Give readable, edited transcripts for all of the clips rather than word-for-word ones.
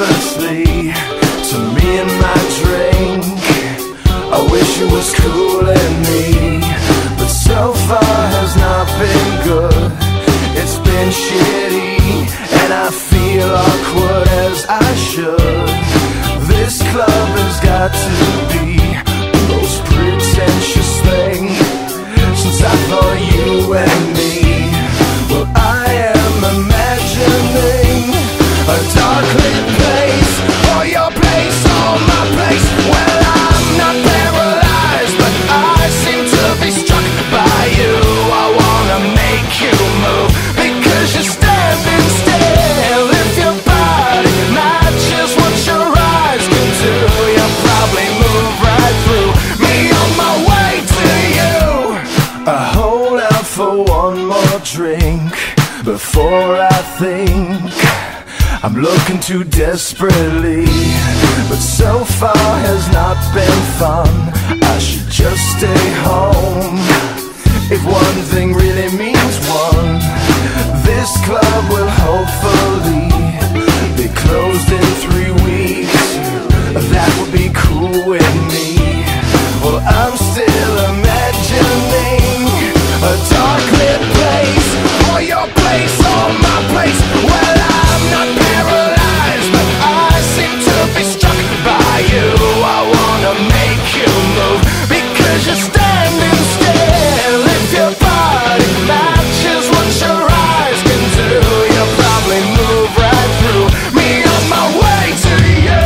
nervously to me and my drink. I wish it was cooling me, but so far has not been good. It's been shitty, and I feel awkward as I should. This club has got to be the most pretentious thing since I thought you and me. Well, I am imagining a dark lit place, or your place, or my place. Well, I'm not paralyzed, but I seem to be struck by you. I wanna make you move because you're standing still. If your body matches what your eyes can do, you'll probably move right through me on my way to you. I hold out for one more drink before I think I'm looking too desperately, but so far has not been fun. I should just stay home. If one thing really means one, this club will hopefully be closed in 3 weeks. That would be cool with me. Well, I'm still imagining a dark lit place, or your place, or my place. Well, I'm not paralyzed, but I seem to be struck by you. I wanna make you move because you're standing still. If your body matches what your eyes can do, you'll probably move right through me on my way to you.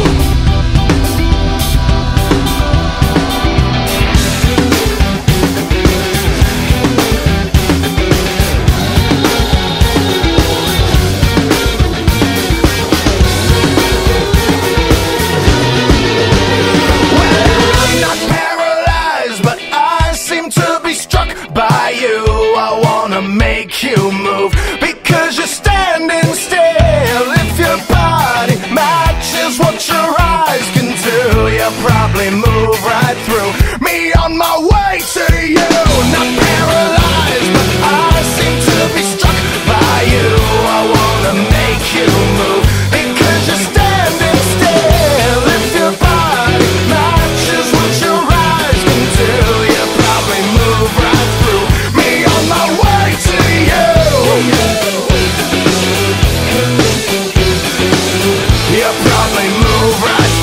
By you, I wanna make you move because you're standing still. If your body matches what your eyes can do, you'll probably move right through me on my way to you. Not paralyzed, but I seem to be struck by you. I wanna make you move because you're standing still. If your body matches what your eyes can do, you'll probably move right through me on my way to you. You'll probably move right